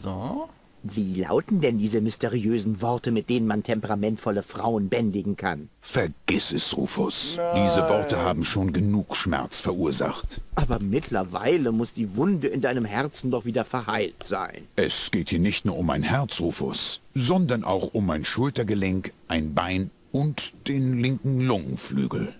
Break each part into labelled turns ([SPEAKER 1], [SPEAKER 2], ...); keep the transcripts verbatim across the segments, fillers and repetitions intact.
[SPEAKER 1] So.
[SPEAKER 2] Wie lauten denn diese mysteriösen Worte, mit denen man temperamentvolle Frauen bändigen kann?
[SPEAKER 3] Vergiss es, Rufus. Diese Worte haben schon genug Schmerz verursacht.
[SPEAKER 2] Aber mittlerweile muss die Wunde in deinem Herzen doch wieder verheilt sein.
[SPEAKER 3] Es geht hier nicht nur um mein Herz, Rufus, sondern auch um mein Schultergelenk, ein Bein und den linken Lungenflügel.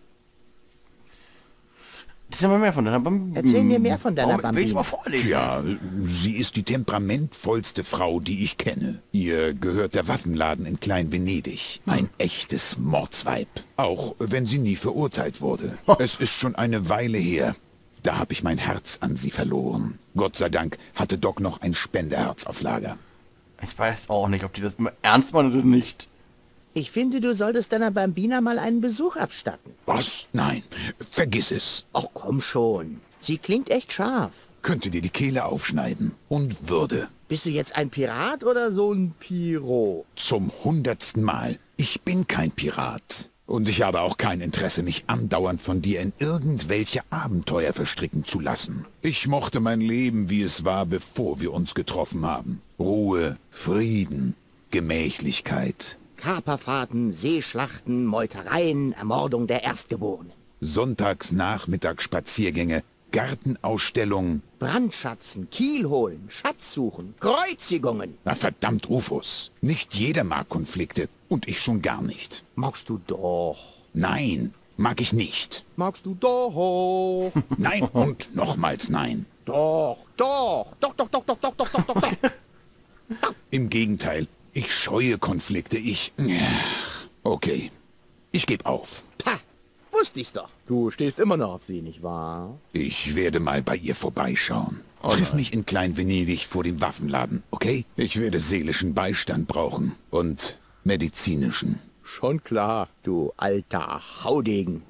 [SPEAKER 1] Erzähl mir mehr von deiner Bambina.
[SPEAKER 2] Erzähl mir mehr von deiner
[SPEAKER 1] oh, will ich
[SPEAKER 2] Bambina.
[SPEAKER 1] mal vorlesen?
[SPEAKER 3] Tja, sie ist die temperamentvollste Frau, die ich kenne. Ihr gehört der Waffenladen in Klein-Venedig. Ein echtes Mordsweib. Auch wenn sie nie verurteilt wurde. Es ist schon eine Weile her. Da habe ich mein Herz an sie verloren. Gott sei Dank hatte Doc noch ein Spenderherz auf Lager.
[SPEAKER 1] Ich weiß auch nicht, ob die das immer ernst meinen oder nicht.
[SPEAKER 2] Ich finde, du solltest deiner Bambina mal einen Besuch abstatten.
[SPEAKER 3] Was? Nein, vergiss es.
[SPEAKER 2] Ach komm schon. Sie klingt echt scharf.
[SPEAKER 3] Könnte dir die Kehle aufschneiden. Und würde.
[SPEAKER 2] Bist du jetzt ein Pirat oder so ein Piro?
[SPEAKER 3] Zum hundertsten Mal. Ich bin kein Pirat. Und ich habe auch kein Interesse, mich andauernd von dir in irgendwelche Abenteuer verstricken zu lassen. Ich mochte mein Leben, wie es war, bevor wir uns getroffen haben. Ruhe, Frieden, Gemächlichkeit.
[SPEAKER 2] Kaperfahrten, Seeschlachten, Meutereien, Ermordung der Erstgeborenen.
[SPEAKER 3] Sonntags Nachmittagsspaziergänge, Gartenausstellungen.
[SPEAKER 2] Brandschatzen, Kiel holen, Schatz suchen, Kreuzigungen.
[SPEAKER 3] Na verdammt, Rufus. Nicht jeder mag Konflikte. Und ich schon gar nicht.
[SPEAKER 2] Magst du doch.
[SPEAKER 3] Nein, mag ich nicht.
[SPEAKER 2] Magst du doch.
[SPEAKER 3] Nein und nochmals nein.
[SPEAKER 2] Doch, doch, doch, doch, doch, doch, doch, doch, doch, doch, doch.
[SPEAKER 3] Im Gegenteil, ich scheue Konflikte, ich... Ach, okay, ich gebe auf.
[SPEAKER 2] Pah, wusste ich's doch. Du stehst immer noch auf sie, nicht wahr?
[SPEAKER 3] Ich werde mal bei ihr vorbeischauen.
[SPEAKER 1] Oh
[SPEAKER 3] Triff
[SPEAKER 1] nein.
[SPEAKER 3] mich in Klein-Venedig vor dem Waffenladen, okay? Ich werde seelischen Beistand brauchen und medizinischen.
[SPEAKER 2] Schon klar, du alter Haudegen.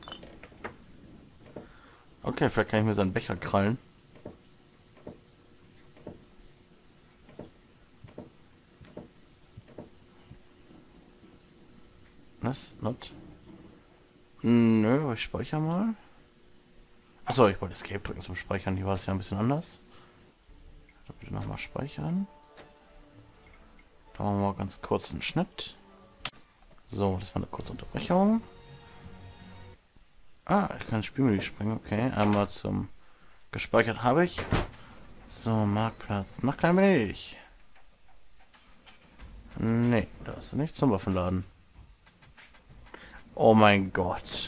[SPEAKER 1] Okay, vielleicht kann ich mir seinen Becher krallen. Was? Not? Nö, ich speichere mal. Achso, ich wollte Escape drücken zum Speichern. Hier war es ja ein bisschen anders. Bitte nochmal speichern. Da machen wir mal ganz kurz einen Schnitt. So, das war eine kurze Unterbrechung. Ah, ich kann das Spielmenü springen. Okay, einmal zum... Gespeichert habe ich. So, Marktplatz. Nach Klein-Venedig. Nee, da ist er nicht zum Waffenladen. Oh mein Gott.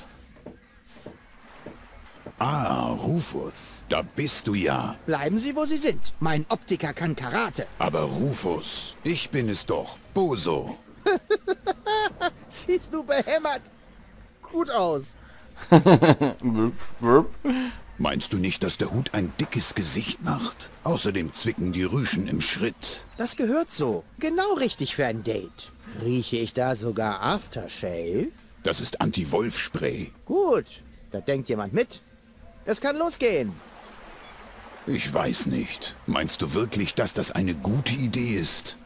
[SPEAKER 3] Ah, Rufus, da bist du ja.
[SPEAKER 2] Bleiben Sie, wo Sie sind. Mein Optiker kann Karate.
[SPEAKER 3] Aber Rufus, ich bin es doch, Boso.
[SPEAKER 2] Siehst du behämmert gut aus.
[SPEAKER 1] Wurp, wurp.
[SPEAKER 3] Meinst du nicht, dass der Hut ein dickes Gesicht macht? Außerdem zwicken die Rüschen im Schritt.
[SPEAKER 2] Das gehört so. Genau richtig für ein Date. Rieche ich da sogar Aftershave?
[SPEAKER 3] Das ist Anti-Wolf-Spray.
[SPEAKER 2] Gut, da denkt jemand mit. Es kann losgehen.
[SPEAKER 3] Ich weiß nicht. Meinst du wirklich, dass das eine gute Idee ist?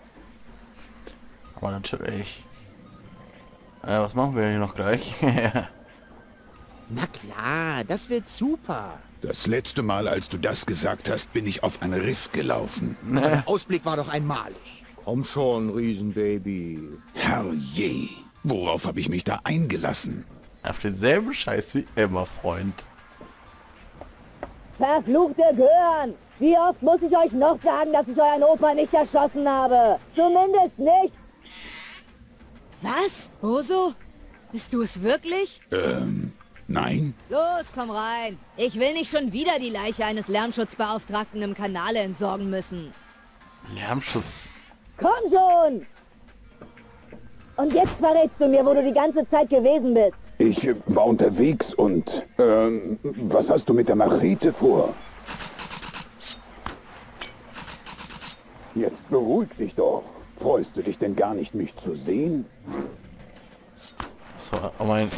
[SPEAKER 1] Aber natürlich. Äh, was machen wir hier noch gleich?
[SPEAKER 2] Na klar, das wird super.
[SPEAKER 3] Das letzte Mal, als du das gesagt hast, bin ich auf ein Riff gelaufen.
[SPEAKER 2] Der Ausblick war doch einmalig. Komm schon, Riesenbaby.
[SPEAKER 3] Herrje, worauf habe ich mich da eingelassen?
[SPEAKER 1] Auf denselben Scheiß wie immer, Freund.
[SPEAKER 4] Verfluchte Gören! Wie oft muss ich euch noch sagen, dass ich euren Opa nicht erschossen habe? Zumindest nicht!
[SPEAKER 5] Was? Boso? Bist du es wirklich?
[SPEAKER 3] Ähm, nein?
[SPEAKER 5] Los, komm rein. Ich will nicht schon wieder die Leiche eines Lärmschutzbeauftragten im Kanale entsorgen müssen.
[SPEAKER 1] Lärmschutz.
[SPEAKER 4] Komm schon! Und jetzt verrätst du mir, wo du die ganze Zeit gewesen bist.
[SPEAKER 6] Ich äh, war unterwegs und, ähm, was hast du mit der Machete vor? Jetzt beruhig dich doch. Freust du dich denn gar nicht, mich zu sehen?
[SPEAKER 1] Das war oh mein...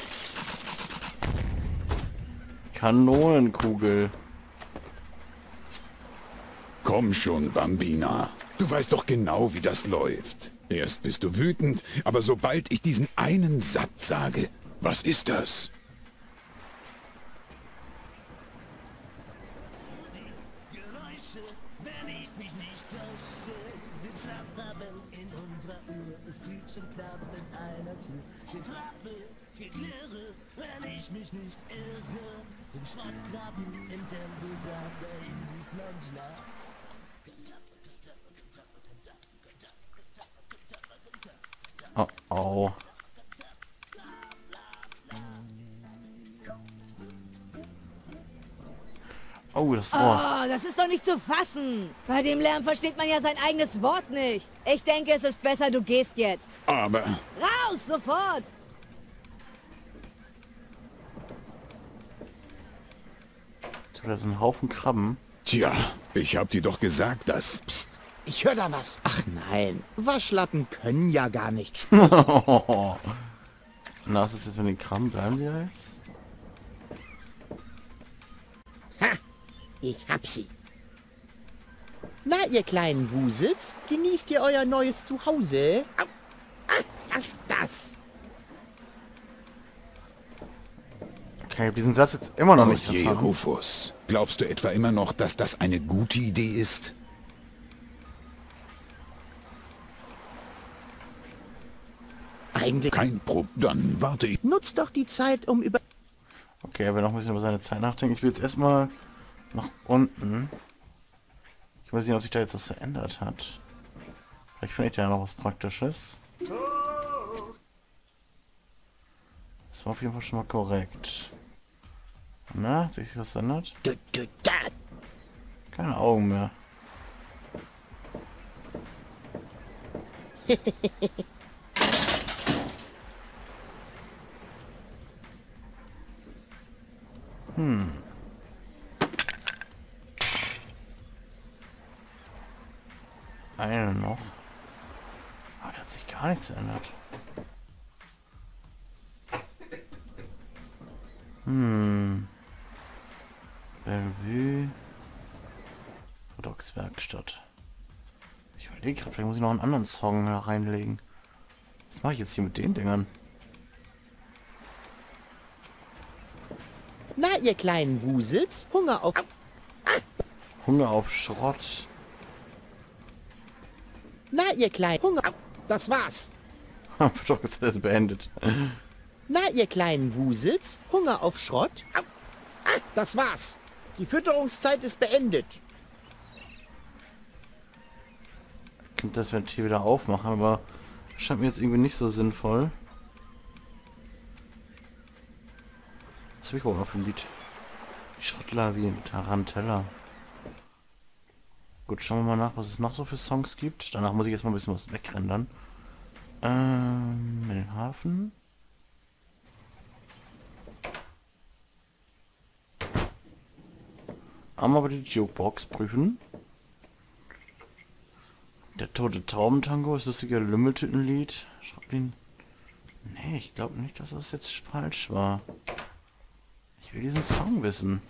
[SPEAKER 1] Kanonenkugel.
[SPEAKER 3] Komm schon, Bambina. Du weißt doch genau, wie das läuft. Erst bist du wütend, aber sobald ich diesen einen Satz sage, was ist das?
[SPEAKER 1] Oh, oh. Oh, das Ohr.
[SPEAKER 5] Oh, das ist doch nicht zu fassen. Bei dem Lärm versteht man ja sein eigenes Wort nicht. Ich denke, es ist besser, du gehst jetzt.
[SPEAKER 3] Aber
[SPEAKER 5] Raus, sofort!
[SPEAKER 1] Da ist ein Haufen Krabben.
[SPEAKER 3] tja, ich hab dir doch gesagt, dass...
[SPEAKER 2] Psst, ich höre da was. Ach nein, Waschlappen können ja gar nicht sprechen.
[SPEAKER 1] Na, was ist jetzt mit den Krabben? Bleiben die da jetzt?
[SPEAKER 2] Ha, ich hab sie. Na, ihr kleinen Wusels, genießt ihr euer neues Zuhause? Au, ah, lasst das.
[SPEAKER 1] Okay, ich hab diesen Satz jetzt immer noch
[SPEAKER 3] Oh
[SPEAKER 1] nicht
[SPEAKER 3] je,
[SPEAKER 1] verstanden.
[SPEAKER 3] Rufus. Glaubst du etwa immer noch, dass das eine gute Idee ist?
[SPEAKER 2] Eigentlich
[SPEAKER 3] Kein Problem. Dann warte ich.
[SPEAKER 2] nutzt doch die Zeit, um über...
[SPEAKER 1] Okay, er will noch ein bisschen über seine Zeit nachdenken. Ich will jetzt erstmal nach unten. Ich weiß nicht, ob sich da jetzt was verändert hat. Vielleicht finde ich da ja noch was Praktisches. Das war auf jeden Fall schon mal korrekt. Na, hat sich was verändert?
[SPEAKER 2] Du, du, da.
[SPEAKER 1] Keine Augen mehr. Hm. Eine noch. Aber da hat sich gar nichts verändert. Hm. Bellevue. Rodox Werkstatt. Ich überlege gerade, vielleicht muss ich noch einen anderen Song da reinlegen. Was mache ich jetzt hier mit den Dingern?
[SPEAKER 2] Na, ihr kleinen Wusels, Hunger auf...
[SPEAKER 1] Hunger auf Schrott.
[SPEAKER 2] Na, ihr kleinen... Hunger... Das war's.
[SPEAKER 1] Doch, ist alles beendet.
[SPEAKER 2] Na, ihr kleinen Wusels, Hunger auf Schrott? Das war's. Die Fütterungszeit ist beendet.
[SPEAKER 1] Könnte das Ventil wieder aufmachen, aber das scheint mir jetzt irgendwie nicht so sinnvoll. Was habe ich überhaupt noch für ein Lied? Die Schrottlawine, Tarantella. Gut, schauen wir mal nach, was es noch so für Songs gibt. Danach muss ich erstmal ein bisschen was wegrendern. Ähm, in den Hafen. Einmal aber die Jukebox prüfen. Der tote Taubentango, ist das sogar Lümmeltütenlied? Schrottlin. Nee, ich glaube nicht, dass das jetzt falsch war. Ich will diesen Song wissen.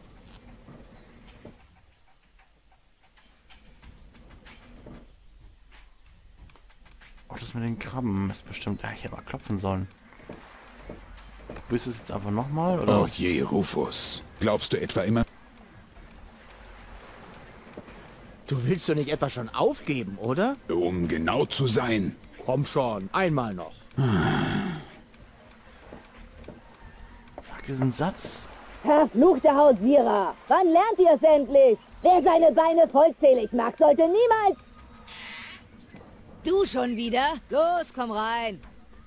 [SPEAKER 1] Oh, das mit den Krabben ist bestimmt... Ja, ich hätte mal klopfen sollen. Probierst du es jetzt einfach nochmal, oder?
[SPEAKER 3] Oh je, Rufus. Glaubst du etwa immer...
[SPEAKER 2] Du willst doch nicht etwa schon aufgeben, oder?
[SPEAKER 3] Um genau zu sein.
[SPEAKER 2] Komm schon, einmal noch.
[SPEAKER 1] Sag diesen Satz.
[SPEAKER 4] Verfluchte Hausierer! Wann lernt ihr es endlich? Wer seine Beine vollzählig mag, sollte niemals...
[SPEAKER 5] Du schon wieder? Los, komm rein.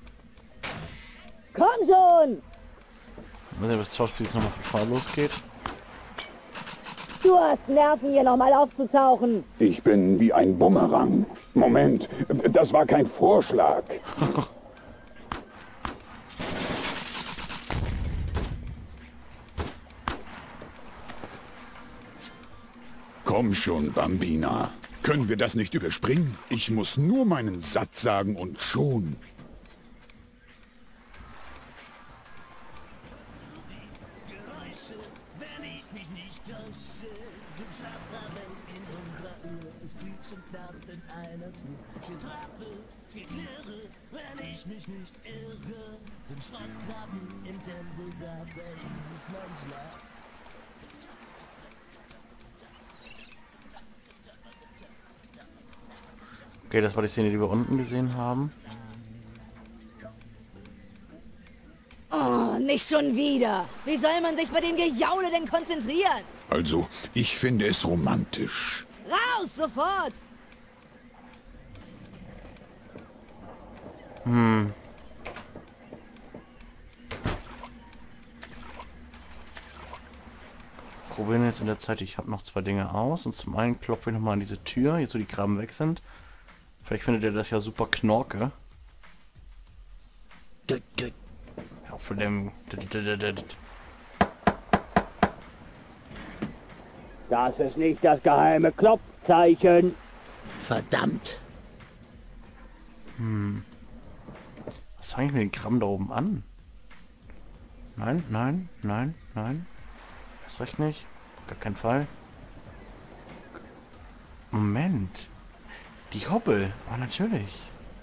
[SPEAKER 4] Komm schon!
[SPEAKER 1] Ich weiß nicht, ob das Schauspiel jetzt nochmal für losgeht.
[SPEAKER 4] Du hast Nerven, hier nochmal aufzutauchen.
[SPEAKER 6] Ich bin wie ein Bumerang. Moment, das war kein Vorschlag.
[SPEAKER 3] Komm schon, Bambina. Können wir das nicht überspringen? Ich muss nur meinen Satz sagen und schon.
[SPEAKER 1] Okay, das war die Szene, die wir unten gesehen haben.
[SPEAKER 5] Oh, nicht schon wieder. Wie soll man sich bei dem Gejaule denn konzentrieren?
[SPEAKER 3] Also, ich finde es romantisch.
[SPEAKER 5] Raus, sofort!
[SPEAKER 1] Hm. Probieren jetzt in der Zeit, ich habe noch zwei Dinge aus. Und zum einen klopfe ich nochmal an diese Tür, jetzt wo die Krabben weg sind. Vielleicht findet ihr das ja super Knorke.
[SPEAKER 2] Düt, düt.
[SPEAKER 1] Ja, für dem...
[SPEAKER 4] Das ist nicht das geheime Klopfzeichen.
[SPEAKER 2] Verdammt.
[SPEAKER 1] Hm. Was fange ich mit den Krabben da oben an? Nein, nein, nein, nein. Das reicht nicht. Auf gar keinen Fall. Moment. Die Hoppel. Oh, natürlich.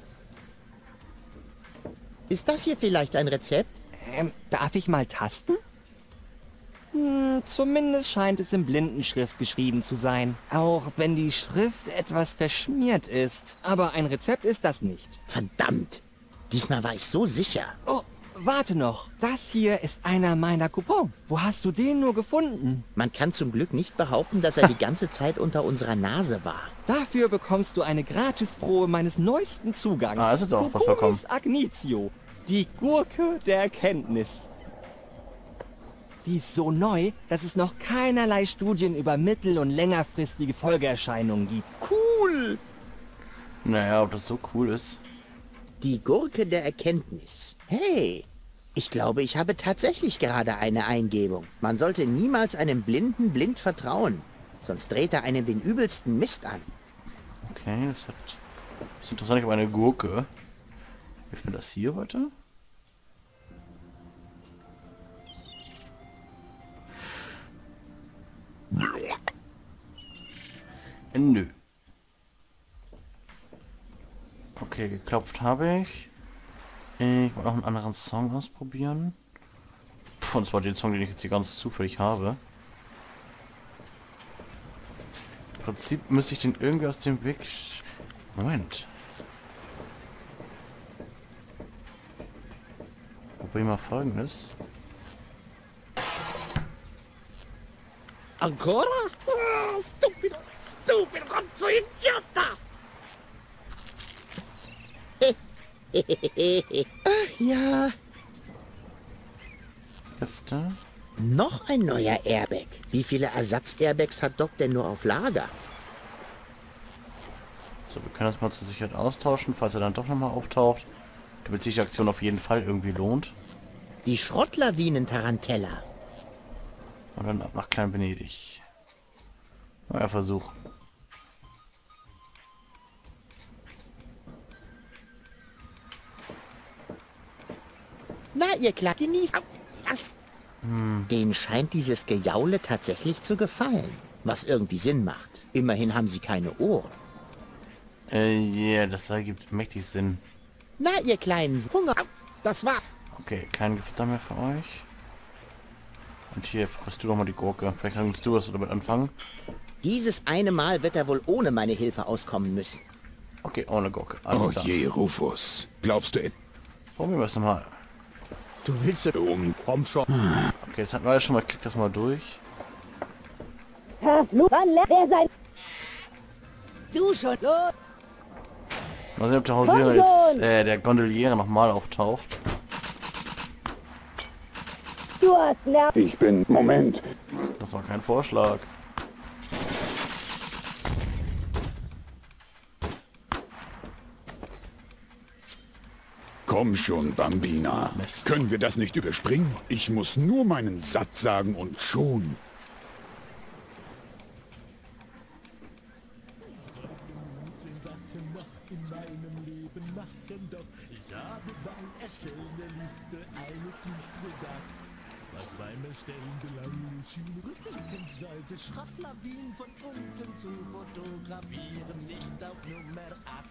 [SPEAKER 2] Ist das hier vielleicht ein Rezept?
[SPEAKER 7] Ähm, darf ich mal tasten? Hm, zumindest scheint es in Blindenschrift geschrieben zu sein. Auch wenn die Schrift etwas verschmiert ist. Aber ein Rezept ist das nicht.
[SPEAKER 2] Verdammt. Diesmal war ich so sicher.
[SPEAKER 7] Oh, warte noch. Das hier ist einer meiner Coupons. Wo hast du den nur gefunden?
[SPEAKER 2] Man kann zum Glück nicht behaupten, dass er die ganze Zeit unter unserer Nase war.
[SPEAKER 7] Dafür bekommst du eine Gratisprobe meines neuesten Zugangs.
[SPEAKER 1] Ah, ist doch was bekommen.
[SPEAKER 7] Cucumis Agnitio, die Gurke der Erkenntnis. Sie ist so neu, dass es noch keinerlei Studien über mittel- und längerfristige Folgeerscheinungen gibt.
[SPEAKER 2] Cool.
[SPEAKER 1] Naja, ob das so cool ist.
[SPEAKER 2] Die Gurke der Erkenntnis. Hey, ich glaube, ich habe tatsächlich gerade eine Eingebung. Man sollte niemals einem Blinden blind vertrauen. Sonst dreht er einem den übelsten Mist an.
[SPEAKER 1] Okay, das hat... Das ist interessant, ich habe eine Gurke. Hilft mir das hier weiter? Äh, nö. Okay, geklopft habe ich. Ich wollte noch einen anderen Song ausprobieren. Puh, und zwar den Song, den ich jetzt hier ganz zufällig habe. Im Prinzip müsste ich den irgendwie aus dem Weg... Moment. Probier mal Folgendes.
[SPEAKER 2] Ancora? Oh, stupido, stupido, cazzo idiota! Ach ja.
[SPEAKER 1] Das da?
[SPEAKER 2] Noch ein neuer Airbag. Wie viele Ersatz-Airbags hat Doc denn nur auf Lager?
[SPEAKER 1] So, wir können das mal zur Sicherheit austauschen, falls er dann doch nochmal auftaucht. Damit sich die Aktion auf jeden Fall irgendwie lohnt.
[SPEAKER 2] Die Schrottlawinen-Tarantella.
[SPEAKER 1] Und dann ab nach Klein-Venedig. Neuer Versuch.
[SPEAKER 2] Na, ihr Klar, genießt. Au, lass. Hm. Denen scheint dieses Gejaule tatsächlich zu gefallen. Was irgendwie Sinn macht. Immerhin haben sie keine Ohren.
[SPEAKER 1] Äh, ja, yeah, das ergibt mächtig Sinn.
[SPEAKER 2] Na, ihr kleinen Hunger. Au, das war.
[SPEAKER 1] Okay, kein Gefutter mehr für euch. Und hier, frisst du doch mal die Gurke. Vielleicht kannst du was damit anfangen.
[SPEAKER 2] Dieses eine Mal wird er wohl ohne meine Hilfe auskommen müssen.
[SPEAKER 1] Okay, ohne Gurke. Alles
[SPEAKER 3] Oh
[SPEAKER 1] klar.
[SPEAKER 3] je, Rufus. Glaubst du... et-
[SPEAKER 1] Probieren wir es nochmal.
[SPEAKER 2] Du willst so
[SPEAKER 3] Um,
[SPEAKER 2] komm schon.
[SPEAKER 1] Okay, das hatten wir ja schon mal. Klick das mal durch.
[SPEAKER 4] Verflucht, wann lernt er sein...
[SPEAKER 5] Du schon, los!
[SPEAKER 1] Mal sehen, ob der Hausierer jetzt, äh, der Gondoliere nochmal auftaucht.
[SPEAKER 4] Du hast Nerv...
[SPEAKER 6] Ich bin... Moment.
[SPEAKER 1] Das war kein Vorschlag.
[SPEAKER 3] Komm schon, Bambina.
[SPEAKER 1] Mist.
[SPEAKER 3] Können wir das nicht überspringen? Ich muss nur meinen Satz sagen und schon.
[SPEAKER 8] Schrottlawinen von unten zu fotografieren, liegt auf Nummer acht.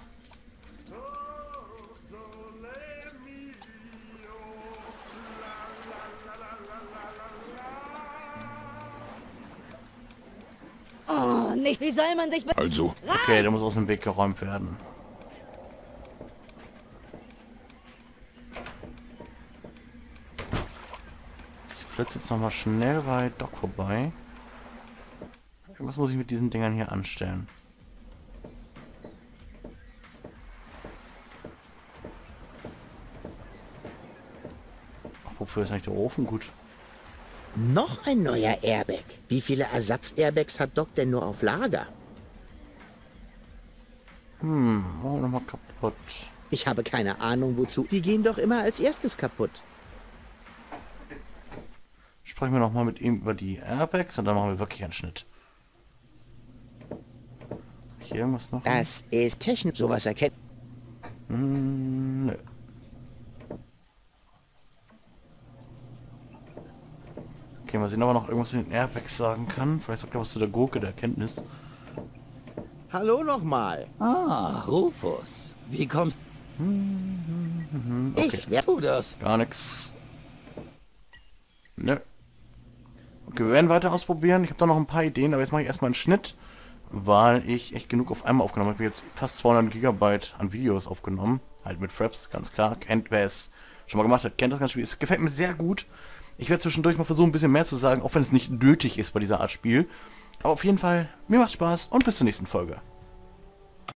[SPEAKER 5] Oh, nicht. Wie soll man sich... be-
[SPEAKER 3] Also,
[SPEAKER 1] Okay, der muss aus dem Weg geräumt werden. flitze jetzt nochmal schnell bei Doc vorbei. Irgendwas muss ich mit diesen Dingern hier anstellen. Ach, wofür ist eigentlich der Ofen gut?
[SPEAKER 2] Noch ein neuer Airbag. Wie viele Ersatz-Airbags hat Doc denn nur auf Lager?
[SPEAKER 1] Hm, oh, nochmal kaputt.
[SPEAKER 2] Ich habe keine Ahnung wozu. Die gehen doch immer als erstes kaputt.
[SPEAKER 1] Sprechen wir nochmal mit ihm über die Airbags und dann machen wir wirklich einen Schnitt. Hier irgendwas noch?
[SPEAKER 2] Das ist technisch. Sowas erkennt.
[SPEAKER 1] Hm, nö. Okay, mal sehen, ob er noch irgendwas zu den Airbags sagen kann. Vielleicht sagt er was zu der Gurke der Erkenntnis.
[SPEAKER 2] Hallo nochmal.
[SPEAKER 8] Ah, Rufus. Wie kommst
[SPEAKER 1] Okay.
[SPEAKER 2] Ich werde...
[SPEAKER 8] du das?
[SPEAKER 1] Gar nichts. Nö. Okay, wir werden weiter ausprobieren. Ich habe da noch ein paar Ideen, aber jetzt mache ich erstmal einen Schnitt, weil ich echt genug auf einmal aufgenommen habe. Ich habe jetzt fast zweihundert Gigabyte an Videos aufgenommen. Halt mit Fraps, ganz klar. Kennt, wer es schon mal gemacht hat, kennt das ganze Spiel. Es gefällt mir sehr gut. Ich werde zwischendurch mal versuchen, ein bisschen mehr zu sagen, auch wenn es nicht nötig ist bei dieser Art Spiel. Aber auf jeden Fall, mir macht Spaß und bis zur nächsten Folge.